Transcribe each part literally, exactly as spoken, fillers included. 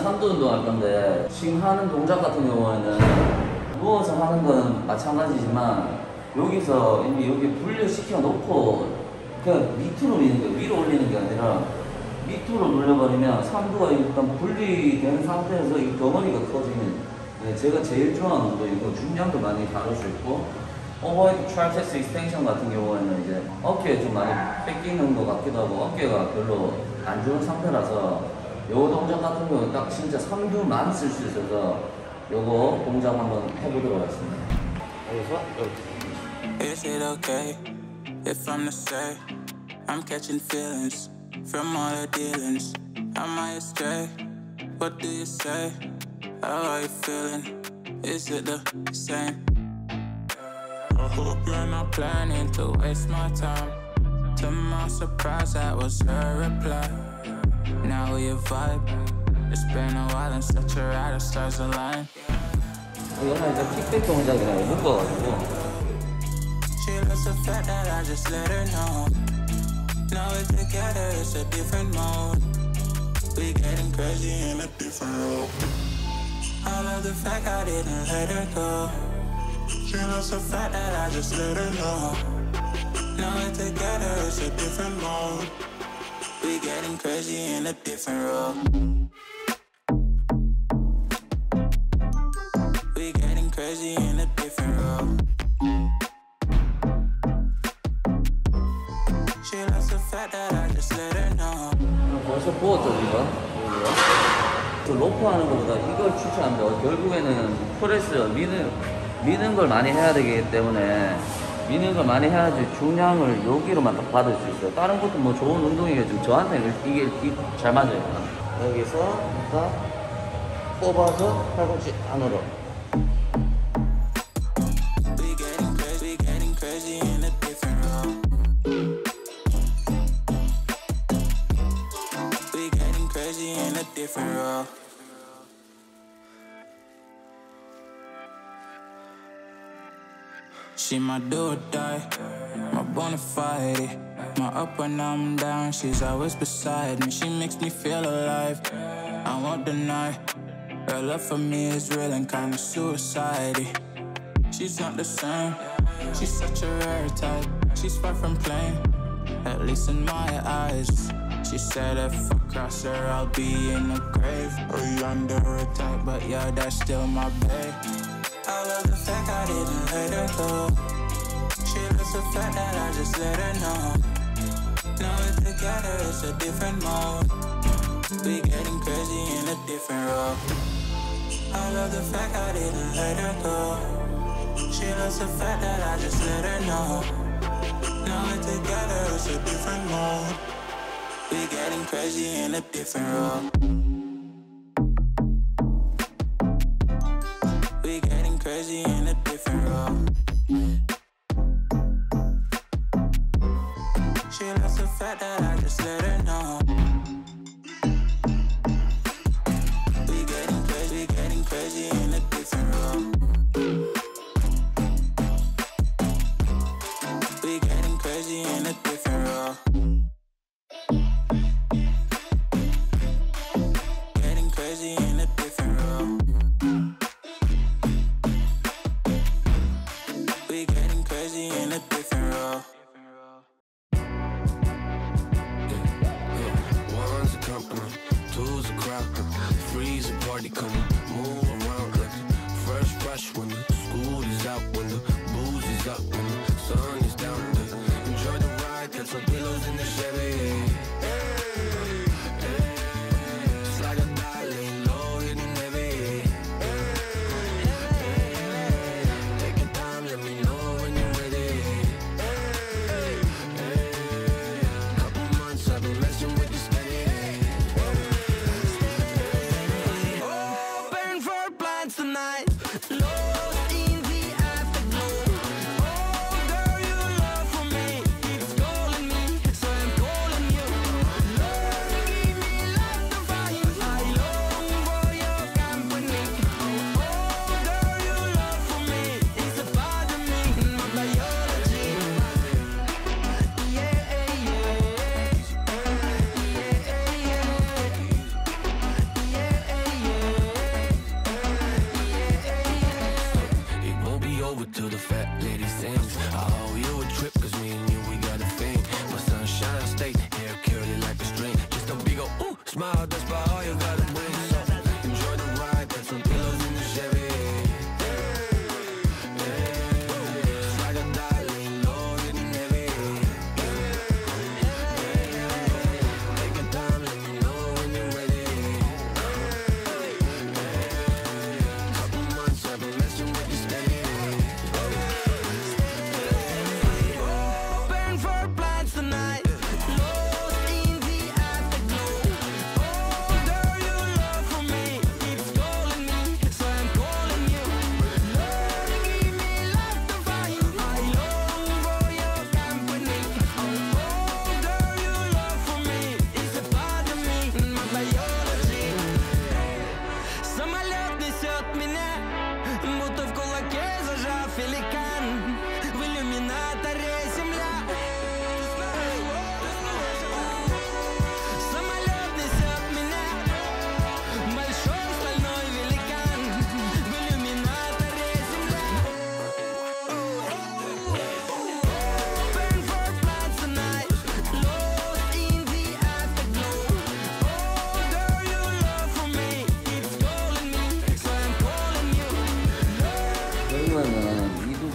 삼두 운동 할 건데 지금 하는 동작 같은 경우에는 누워서 하는 건 마찬가지지만 여기서 이미 여기 분리시켜 놓고 그냥 밑으로 미는 거예요. 위로 올리는 게 아니라 밑으로 눌러버리면 삼두가 일단 분리된 상태에서 이 덩어리가 커지는, 네, 제가 제일 좋아하는 운동이고 중량도 많이 다룰 수 있고, 오버헤드 트라이세ፕ스 익스텐션 같은 경우에는 이제 어깨에 좀 많이 뺏기는 것 같기도 하고 어깨가 별로 안 좋은 상태라서 요거 동작 같은 경우는 딱 진짜 삼두만 쓸 수 있어서 요거 동작 한번 해보도록 하겠습니다. 여기서 여기. Is it okay if I'm to say I'm catching feelings from all the dealings? Am I astray? What do you say? How are you feeling? Is it the same? I hope you're not planning to waste my time. To my surprise, that was her reply. Now we vibe. It's been a while and such a ride, the stars align. 이거는 이제 킥백 동작이라고 묶어가지고. She loves the fact that I just let her know. Now we're together, it's a different mode. We getting crazy in a different role. I love the fact I didn't let her go. She loves the fact that I just let her know. Now we're together, it's a different mode. We getting crazy in a different role. We getting crazy in a different role. She loves the fact that I just let her know. 벌써 부었죠, 우리가? 그 로프 하는 것보다 이걸 추천합니다. 결국에는 프레스, 미는, 미는 걸 많이 해야 되기 때문에 미는 걸 많이 해야지 중량을 여기로만 딱 받을 수 있어요. 다른 것도 뭐 좋은 운동이겠지만 저한테 이게, 이게 잘 맞아요. 여기서 딱 뽑아서 팔꿈치 안으로. Different role. She my do or die, my bona fide, my up when I'm down, she's always beside me. She makes me feel alive, I won't deny. Her love for me is real and kinda suicide-y. She's not the same, she's such a rare type. She's far from plain, at least in my eyes. She said if I cross her, I'll be in the grave or under her type, but yeah, that's still my babe. I love the fact I didn't let her go. She loves the fact that I just let her know. Now we're together, it's a different mode. We getting crazy in a different role. I love the fact I didn't let her go. She loves the fact that I just let her know. Now we're together, it's a different mode. We getting crazy in a different role. We getting crazy in a different role. She loves the fact that I just let her know. We getting crazy, getting crazy in a different role. We getting crazy in a different role.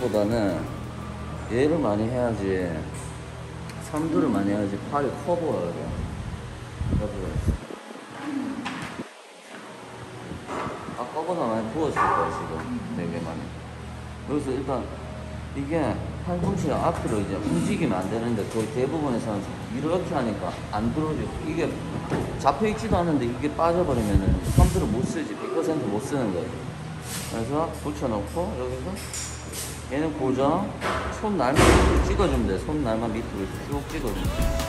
이것보다는 얘를 많이 해야지, 삼두를 많이 해야지 팔이 커 보여요. 아까보다 많이 부었을 거야 지금 되게 많이. 그래서 일단 이게 팔꿈치가 앞으로 이제 움직이면 안 되는데 거의 대부분에서는 이렇게 하니까 안 들어오죠. 이게 잡혀 있지도 않은데 이게 빠져버리면은 삼두를 못 쓰지, 백 퍼센트 못 쓰는 거예요. 그래서 붙여놓고 여기서 얘는 고정, 손 날만 밑으로 찍어주면 돼. 손 날만 밑으로 쭉 찍어주면 돼.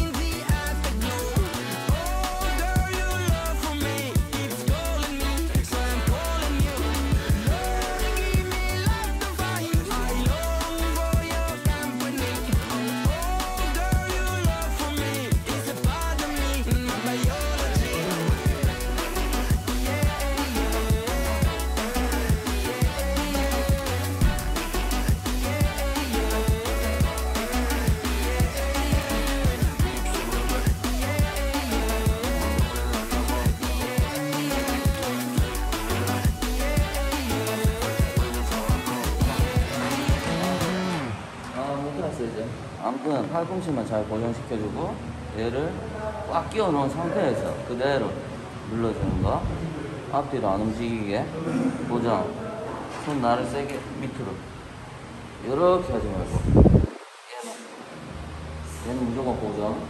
이제 아무튼 팔꿈치만 잘 고정시켜주고 얘를 꽉 끼워 놓은 상태에서 그대로 눌러주는 거. 앞뒤로 안 움직이게 고정. 손 나를 세게 밑으로 이렇게 하지 말고 얘는, 얘는 무조건 고정.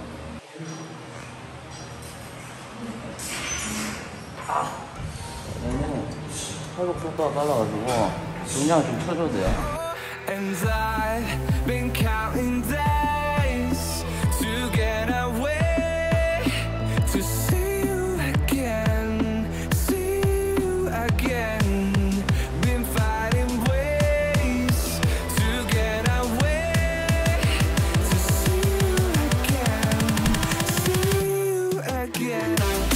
아, 얘는 팔굽 속도가 빨라가지고 중량을 좀 쳐줘야 돼요. And I've been counting days to get away, to see you again, see you again. Been fighting ways to get away, to see you again, see you again.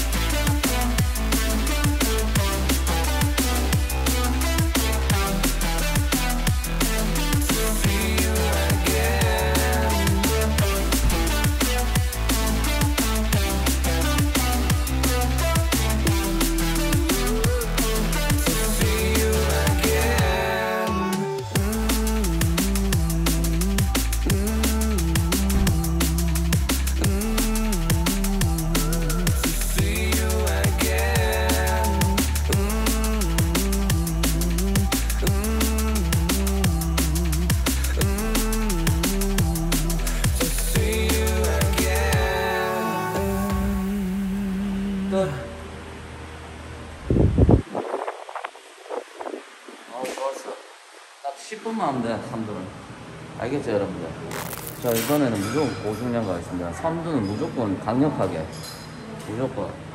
어, 좋았어. 딱 십 분만 하면 돼, 삼두는. 알겠죠, 여러분들? 자, 이번에는 무조건 고중량 가겠습니다. 삼두는 무조건 강력하게. 무조건.